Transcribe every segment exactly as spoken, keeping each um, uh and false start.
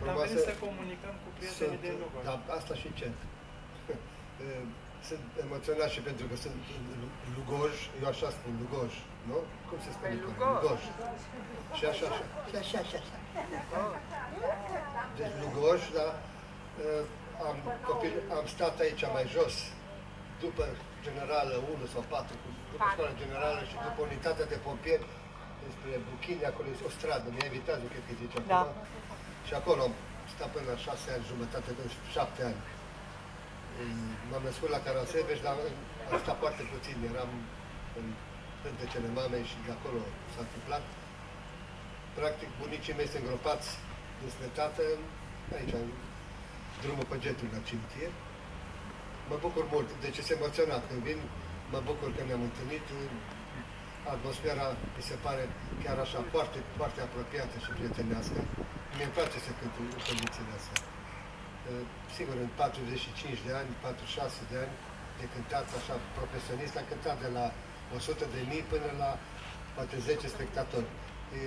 frumoasă. Am venit să comunicăm cu prietenii din Lugoj. Da, asta și ce. Sunt emoționat și pentru că sunt Lugoj, eu așa spun, Lugoj, nu? Cum se spune? Lugoj. Și așa, așa. Și așa, și așa. Deci Lugoj, da, am, copil, am stat aici mai jos, după generală unu sau patru, după școala generală și după unitatea de pompieri, despre Buchini, acolo este o stradă, mi-a invitat, cred că zice acolo. Da. Și acolo am stat până la șase ani, jumătate, până șapte ani. M-am născut la Carasebeș, dar am stat foarte puțin, eram în pântecele mamei și de acolo s-a întâmplat. Practic, bunicii mei sunt îngropați despre tată, aici, în drumul Păgetului, la cimitir. Mă bucur mult, deci sunt emoționat când vin, mă bucur că ne-am întâlnit. Atmosfera mi se pare chiar așa foarte, foarte apropiată și prietenească. Mi-e place să cânt în condițiile astea. Sigur, în patruzeci și cinci de ani, patruzeci și șase de ani de cântat așa profesionist, am cântat de la o sută de mii până la poate zece spectatori. E,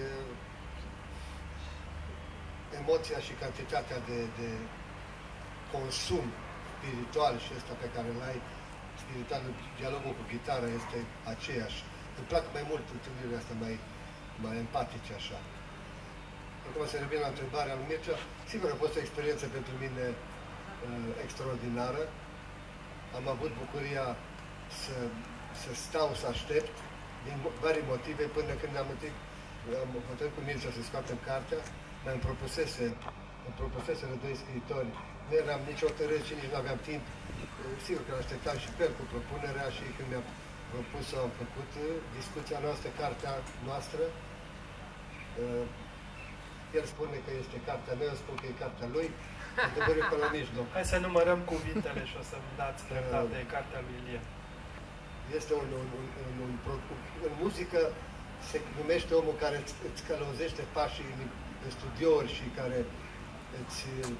emoția și cantitatea de, de consum spiritual și ăsta pe care îl ai, spiritual, dialogul cu gitara este aceeași. Îmi plac mai mult întâlnirile astea mai, mai empatice așa. Acum să revin la întrebarea lui Mircea, sigur a fost o experiență pentru mine uh, extraordinară. Am avut bucuria să, să stau, să aștept, din vari motive, până când ne-am întâlnit, am hotărât cu Mircea să scoatem cartea, mai îmi propusese, îmi propusese de doi scriitori. Nu eram nici hotărât și nici nu aveam timp. Sigur că l-așteptam și pe el cu propunerea și când mi-a propus-o, am făcut discuția noastră, cartea noastră. El spune că este cartea mea, eu spun că e cartea lui. Adevărul pe la mijloc. Hai să numărăm cuvintele și o să-mi dați dreptate, e cartea lui Ilie. Este un, un, un, un, un, un, în muzică se numește omul care îți, îți călăuzește pașii în, în studiouri și care îți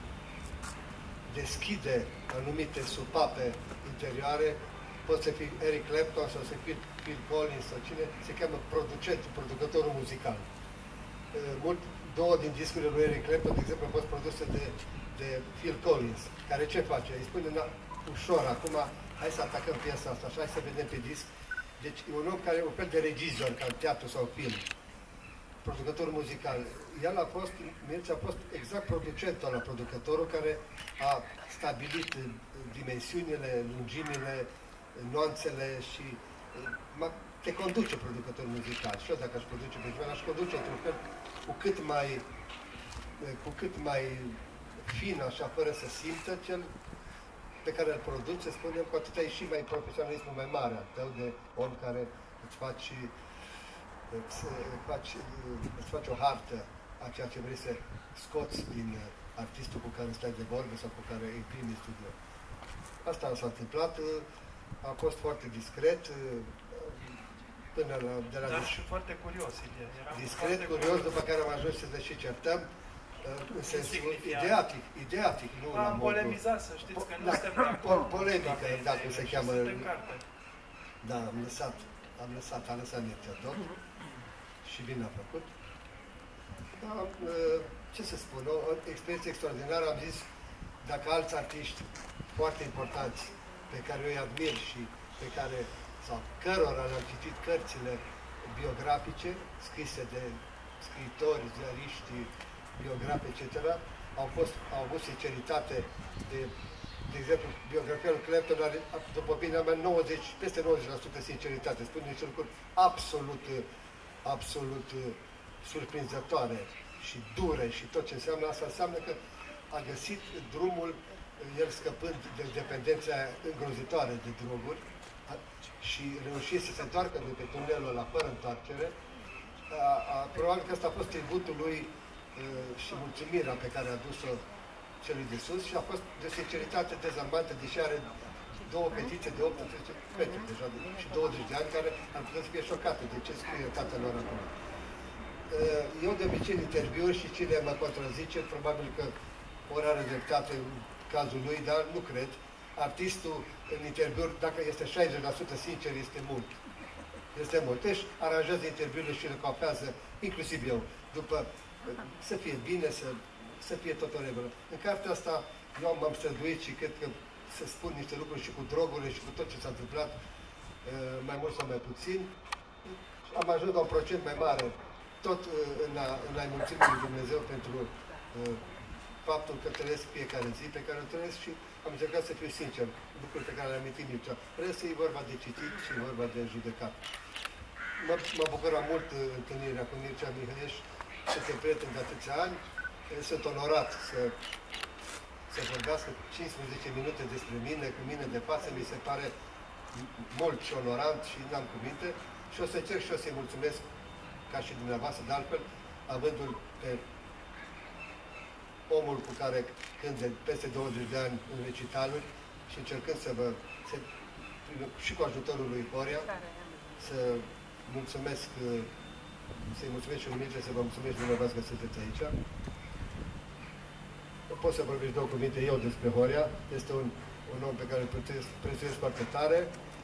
deschide anumite supape interioare. Poți să fii Eric Clapton sau să fii Phil Collins sau cine, se cheamă producent, producătorul muzical. Mult, două din discurile lui Eric Clapton, de exemplu, au fost produse de, de Phil Collins, care ce face? Îi spune, na, ușor, acum, hai să atacăm piesa asta, așa, hai să vedem pe disc. Deci e un om care e un fel de regizor, ca în teatru sau film, producător muzical. El a fost, Mircea a fost exact producentul ăla, producătorul care a stabilit dimensiunile, lungimile, nuanțele și te conduce producător muzical. Și eu dacă aș produce pe cineva, aș conduce într-un fel cu cât mai cu cât mai fin, așa, fără să simtă cel pe care îl produce, spunem, cu atât ai și mai profesionalismul mai mare al tău de om care îți faci, îți faci, îți faci o hartă a ceea ce vrei să scoți din artistul cu care stai de vorbă sau cu care îi primi studio. Asta s-a întâmplat, a fost foarte discret, până la... De la Dar și foarte curios, Ilie. Discret, curios, curios, după care am ajuns să ne și certăm, în sensul ideatic, ideatic, nu la modul... Am polemizat, să știți că nu da, suntem de acord. Polemică, da, cum se cheamă... Sunt în carte. Da, am lăsat, am lăsat, am lăsat Mircea tot și bine a făcut. Da, ce să spun, o experiență extraordinară, am zis, dacă alți artiști foarte importanți, pe care eu îi admir și pe care, sau cărora le-am citit cărțile biografice, scrise de scriitori, ziariști, biografi, et cetera, au, fost, au avut sinceritate de, de exemplu, biografia lui Clapton are, după opinia mea, nouăzeci, peste nouăzeci la sută sinceritate, spune niște lucruri absolut, absolut surprinzătoare și dure și tot ce înseamnă asta, înseamnă că a găsit drumul, el scăpând de dependența îngrozitoare de droguri și reușit să se întoarcă de pe tunelul ăla fără întoarcere. A, a, probabil că asta a fost tributul lui e, și mulțumirea pe care a adus-o celui de sus și a fost de sinceritate dezarmantă, deși are două petiții de optsprezece fete deja de, și douăzeci de ani care ar putea să fie șocate de ce scrie tatălor acum. Eu de obicei în interviuri și cine mă contrazice, probabil că ori are dreptate în cazul lui, dar nu cred. Artistul în interviuri, dacă este șaizeci la sută sincer, este mult. Este mult. Deci aranjează interviurile și le coafează, inclusiv eu, după să fie bine, să, să fie tot în regulă. În cartea asta eu m-am străduit și cred că să spun niște lucruri și cu drogurile și cu tot ce s-a întâmplat, mai mult sau mai puțin. Am ajuns la un procent mai mare, tot în a, în a-i mulțumi lui Dumnezeu pentru uh, faptul că trăiesc fiecare zi pe care o trăiesc și am încercat să fiu sincer, lucruri pe care le-am amintit Mircea. Rest e vorba de citit și e vorba de judecat. M-a bucurat mult întâlnirea cu Mircea Mihăieș, suntem prieteni de atâția ani. Sunt onorat să, să vorbească cincisprezece minute despre mine, cu mine de față, mi se pare mult și onorant și n-am cuvinte. Și o să încerc și o să-i mulțumesc, ca și dumneavoastră, de altfel, avându-l pe omul cu care cânt de peste douăzeci de ani în recitaluri și încercând să vă, să, și cu ajutorul lui Horia, să mulțumesc, să-i mulțumesc și lui Mircea, să vă mulțumesc dumneavoastră că sunteți aici. Pot să vorbesc două cuvinte eu despre Horia. Este un, un om pe care îl prețuiesc foarte tare.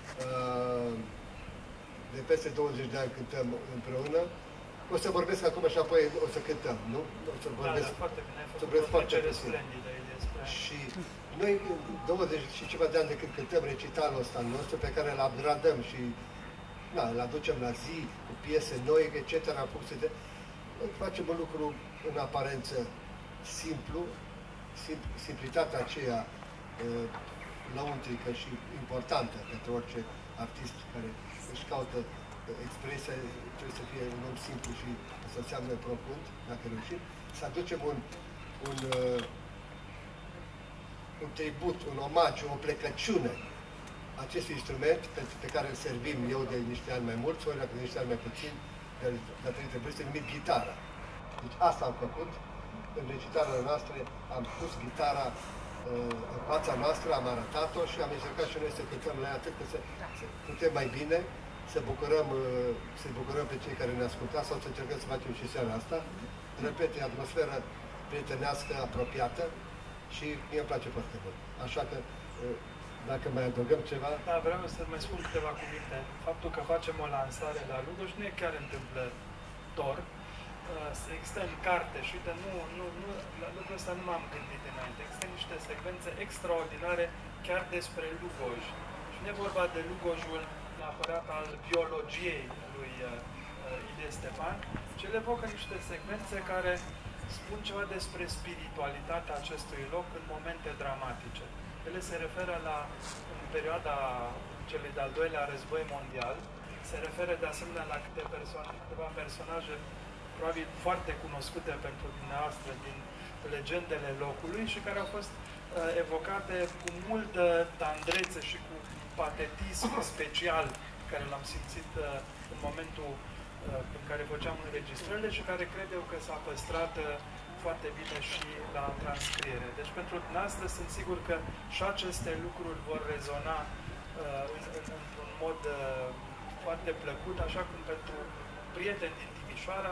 De peste douăzeci de ani cântăm împreună. O să vorbesc acum și apoi o să cântăm, nu? O să vorbesc, da, da, foarte bine. Ai făcut o foarte splendidă despre... Și noi, douăzeci și ceva de ani de când cântăm recitalul ăsta nostru, pe care îl upgradăm și na, îl aducem la zi, cu piese noi, et cetera, în funcție de... Facem un lucru în aparență simplu, sim, simplitatea aceea uh, lăuntrică și importantă pentru orice artist care își caută expresia, trebuie să fie un om simplu și să înseamnă profund, dacă reușim, să aducem un, un, uh, un tribut, un omagiu, o plecăciune acestui instrument pe, pe care îl servim eu de niște ani mai mulți, ori de niște ani mai puțin, datorită vârstei, numit gitara. Deci asta am făcut. În recitalele noastre am pus gitara uh, în fața noastră, am arătat-o și am încercat și noi să cântăm la ea atât că să, să putem mai bine, să bucurăm, uh, să bucurăm pe cei care ne ascultă sau să încercăm să facem și seara asta. Repet, e atmosferă prietenească, apropiată și mie îmi place foarte mult. Așa că, uh, dacă mai adăugăm ceva... Da, vreau să mai spun câteva cuvinte. Faptul că facem o lansare la Lugoj nu e chiar întâmplător. Există în carte și uite, nu, nu, nu, la lucrul ăsta nu m-am gândit înainte. Există niște secvențe extraordinare chiar despre Lugoj. Și nu e vorba de Lugojul neapărat al biologiei lui uh, Ilie Stepan, ci el evocă niște secvențe care spun ceva despre spiritualitatea acestui loc în momente dramatice. Ele se referă la, în perioada celui de-al doilea război mondial, se referă de asemenea la câte persoane, câteva personaje probabil foarte cunoscute pentru dumneavoastră din legendele locului și care au fost uh, evocate cu multă tandrețe și cu patetism special care l-am simțit uh, în momentul uh, în care făceam înregistrările și care cred eu că s-a păstrat uh, foarte bine și la transcriere. Deci pentru dumneavoastră sunt sigur că și aceste lucruri vor rezona uh, în, în, într-un mod uh, foarte plăcut, așa cum pentru prieteni din Timișoara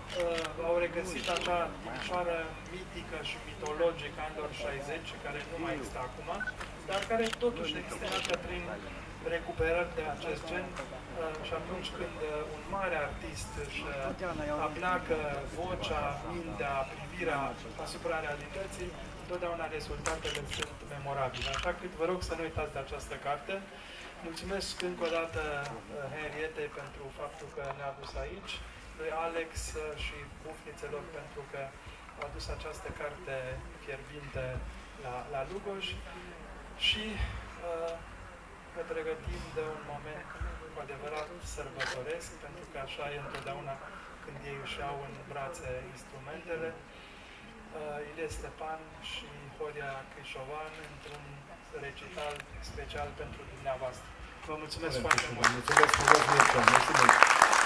uh, au regăsit acea Timișoară mitică și mitologică anilor șaizeci, care nu mai există acum, dar care totuși există prin recuperări de acest gen uh, și atunci când uh, un mare artist își uh, apleacă vocea, mintea, privirea asupra realității, întotdeauna rezultatele sunt memorabile. Așa că vă rog să nu uitați de această carte. Mulțumesc încă o dată Henrietei pentru faptul că ne-a adus aici, lui Alex și bufnițelor pentru că au adus această carte fierbinte la, la Lugoj și uh, ne pregătim de un moment cu adevărat sărbătoresc, pentru că așa e întotdeauna când ei își au în brațe instrumentele. Uh, Ilie Stepan și Horia Crișovan într-un recital special pentru dumneavoastră. Vă mulțumesc foarte mult! Mulțumesc frumos, Mircea! Mulțumesc!